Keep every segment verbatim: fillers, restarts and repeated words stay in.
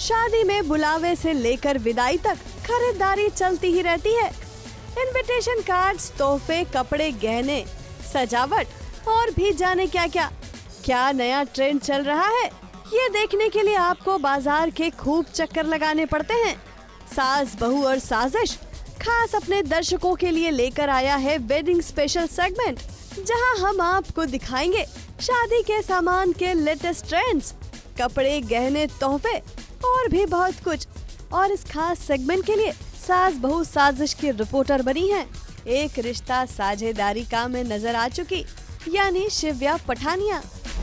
शादी में बुलावे से लेकर विदाई तक खरीदारी चलती ही रहती है। इनविटेशन कार्ड्स, तोहफे, कपड़े, गहने, सजावट और भी जाने क्या क्या। क्या नया ट्रेंड चल रहा है, ये देखने के लिए आपको बाजार के खूब चक्कर लगाने पड़ते हैं। सास, बहू और साजिश खास अपने दर्शकों के लिए लेकर आया है वेडिंग स्पेशल सेगमेंट, जहां हम आपको दिखाएंगे शादी के सामान के लेटेस्ट ट्रेंड्स, कपड़े, गहने, तोहफे और भी बहुत कुछ। और इस खास सेगमेंट के लिए सास बहू साजिश की रिपोर्टर बनी है एक रिश्ता साझेदारी का में नजर आ चुकी, यानी शिव्या पठानिया।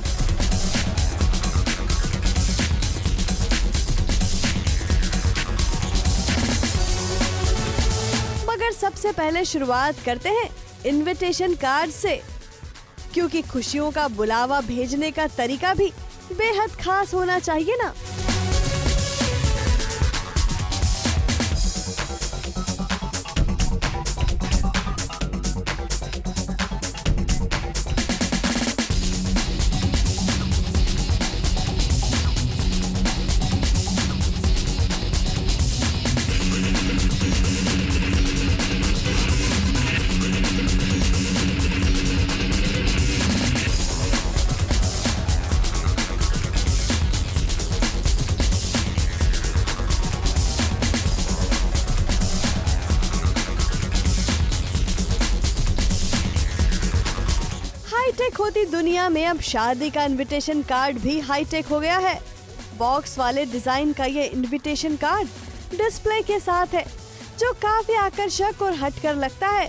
मगर सबसे पहले शुरुआत करते हैं इनविटेशन कार्ड से, क्योंकि खुशियों का बुलावा भेजने का तरीका भी बेहद खास होना चाहिए ना। हाईटेक होती दुनिया में अब शादी का इनविटेशन कार्ड भी हाईटेक हो गया है। बॉक्स वाले डिजाइन का ये इनविटेशन कार्ड डिस्प्ले के साथ है, जो काफी आकर्षक और हटकर लगता है।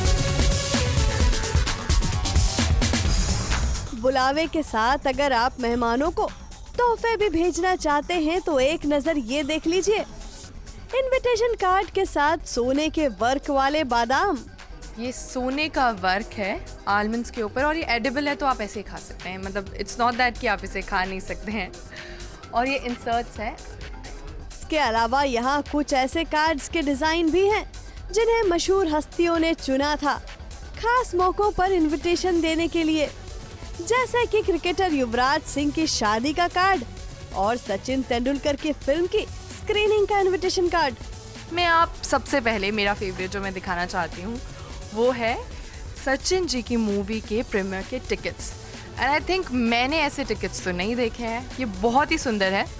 बुलावे के साथ अगर आप मेहमानों को तोहफे भी भेजना चाहते हैं तो एक नजर ये देख लीजिए। इनविटेशन कार्ड के साथ सोने के वर्क वाले बादाम। ये सोने का वर्क है आलमंड्स के ऊपर, और ये एडिबल है तो आप ऐसे ही खा सकते हैं, मतलब इट्स नॉट दैट कि आप इसे खा नहीं सकते हैं। और ये इंसर्ट्स हैं। इसके अलावा यहाँ कुछ ऐसे कार्ड्स के डिजाइन भी हैं जिन्हें मशहूर हस्तियों ने चुना था खास मौकों पर इनविटेशन देने के लिए, जैसे कि क्रिकेटर युवराज सिंह की शादी का कार्ड और सचिन तेंदुलकर की फिल्म की स्क्रीनिंग का इनविटेशन कार्ड। मैं आप सबसे पहले मेरा फेवरेट जो मैं दिखाना चाहती हूँ वो है सचिन जी की मूवी के प्रीमियर के टिकट्स। एंड आई थिंक मैंने ऐसे टिकट्स तो नहीं देखे हैं। ये बहुत ही सुंदर है।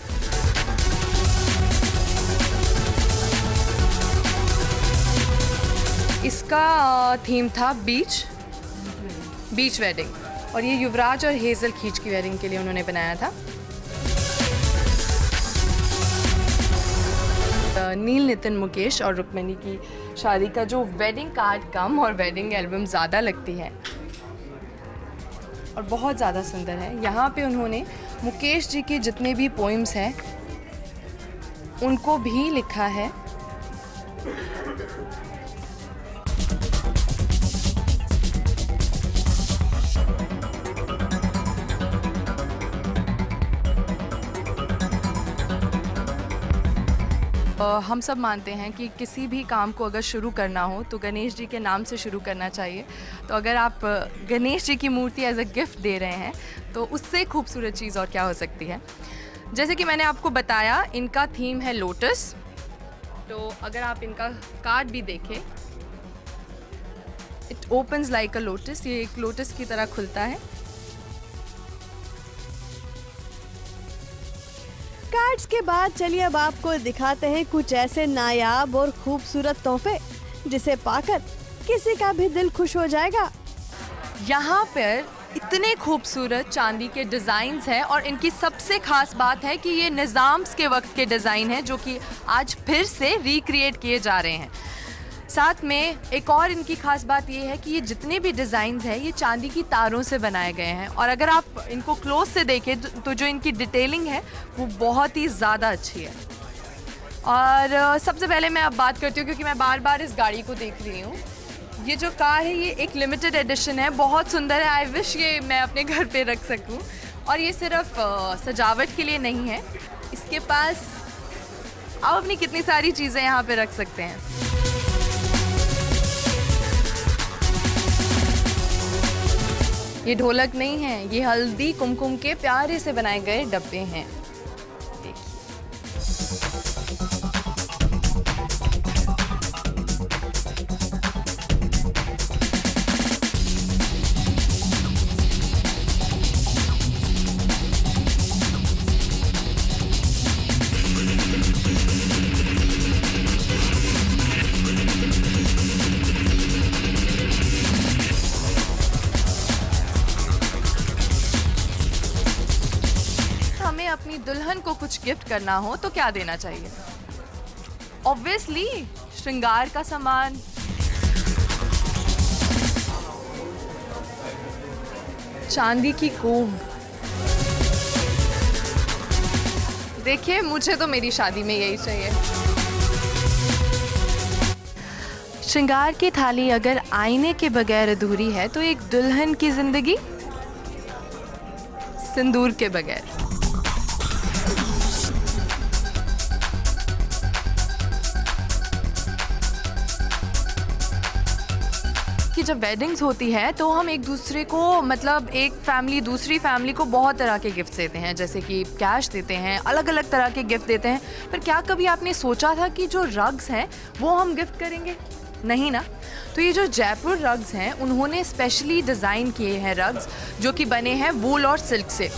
इसका थीम था बीच बीच वेडिंग, और ये युवराज और हेजल खींच की वेडिंग के लिए उन्होंने बनाया था। नील, नितिन, मुकेश और रुक्मिणी की शादी का जो वेडिंग कार्ड कम और वेडिंग एल्बम ज़्यादा लगती है, और बहुत ज़्यादा सुंदर है। यहाँ पे उन्होंने मुकेश जी के जितने भी पोइम्स हैं उनको भी लिखा है। Uh, हम सब मानते हैं कि किसी भी काम को अगर शुरू करना हो तो गणेश जी के नाम से शुरू करना चाहिए। तो अगर आप गणेश जी की मूर्ति एज अ गिफ्ट दे रहे हैं तो उससे खूबसूरत चीज़ और क्या हो सकती है। जैसे कि मैंने आपको बताया, इनका थीम है लोटस। तो अगर आप इनका कार्ड भी देखें, it opens like a lotus. ये एक लोटस की तरह खुलता है। कार्ड्स के बाद चलिए अब आपको दिखाते हैं कुछ ऐसे नायाब और खूबसूरत तोहफे जिसे पाकर किसी का भी दिल खुश हो जाएगा। यहाँ पर इतने खूबसूरत चांदी के डिज़ाइंस हैं, और इनकी सबसे खास बात है कि ये निज़ाम्स के वक्त के डिज़ाइन हैं जो कि आज फिर से रिक्रिएट किए जा रहे हैं। साथ में एक और इनकी खास बात ये है कि ये जितने भी डिज़ाइंस हैं ये चांदी की तारों से बनाए गए हैं, और अगर आप इनको क्लोज से देखें तो जो इनकी डिटेलिंग है वो बहुत ही ज़्यादा अच्छी है। और सबसे पहले मैं अब बात करती हूँ, क्योंकि मैं बार बार इस गाड़ी को देख रही हूँ। ये जो कार है ये एक लिमिटेड एडिशन है, बहुत सुंदर है। आई विश ये मैं अपने घर पे रख सकूँ। और ये सिर्फ सजावट के लिए नहीं है, इसके पास आप अपनी कितनी सारी चीज़ें यहाँ पे रख सकते हैं। ये ढोलक नहीं है, ये हल्दी कुमकुम के प्यारे से बनाए गए डब्बे हैं। देखिए। दुल्हन को कुछ गिफ्ट करना हो तो क्या देना चाहिए? ऑब्वियसली श्रृंगार का सामान। चांदी की कोम। देखिए, मुझे तो मेरी शादी में यही चाहिए। श्रृंगार की थाली अगर आईने के बगैर अधूरी है तो एक दुल्हन की जिंदगी सिंदूर के बगैर। कि जब वेडिंग्स होती है तो हम एक दूसरे को, मतलब एक फैमिली दूसरी फैमिली को बहुत तरह के गिफ्ट देते हैं, जैसे कि कैश देते हैं, अलग अलग तरह के गिफ्ट देते हैं। पर क्या कभी आपने सोचा था कि जो रग्स हैं वो हम गिफ्ट करेंगे? नहीं ना। तो ये जो जयपुर रग्स हैं उन्होंने स्पेशली डिज़ाइन किए हैं रग्स, जो कि बने हैं वूल और सिल्क से।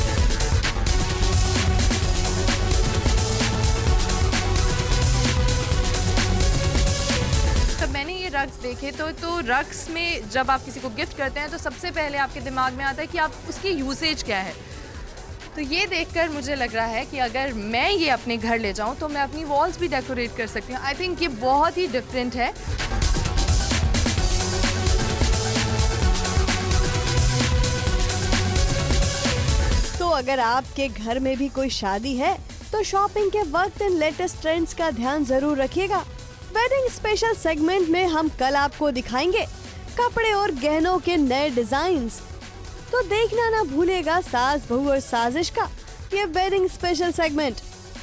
तब मैंने ये रग्स देखे तो तो रग्स में जब आप किसी को गिफ्ट करते हैं तो सबसे पहले आपके दिमाग में आता है कि आप उसकी यूसेज क्या है। तो ये देखकर मुझे लग रहा है कि अगर मैं ये अपने घर ले जाऊं तो मैं अपनी वॉल्स भी डेकोरेट कर सकती हूँ। आई थिंक ये बहुत ही डिफरेंट है। तो अगर आपके घर में भी कोई शादी है तो शॉपिंग के वक्त इन लेटेस्ट ट्रेंड्स का ध्यान जरूर रखिएगा। वेडिंग स्पेशल सेगमेंट में हम कल आपको दिखाएंगे कपड़े और गहनों के नए डिजाइन्स। तो देखना ना भूलेगा सास बहू और साजिश का ये वेडिंग स्पेशल सेगमेंट।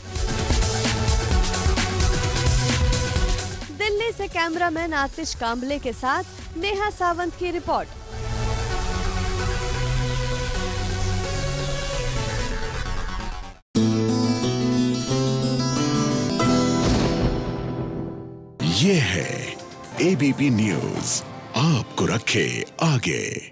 दिल्ली से कैमरामैन आतिश कांबले के साथ नेहा सावंत की रिपोर्ट। ये है एबीपी न्यूज़, आपको रखे आगे।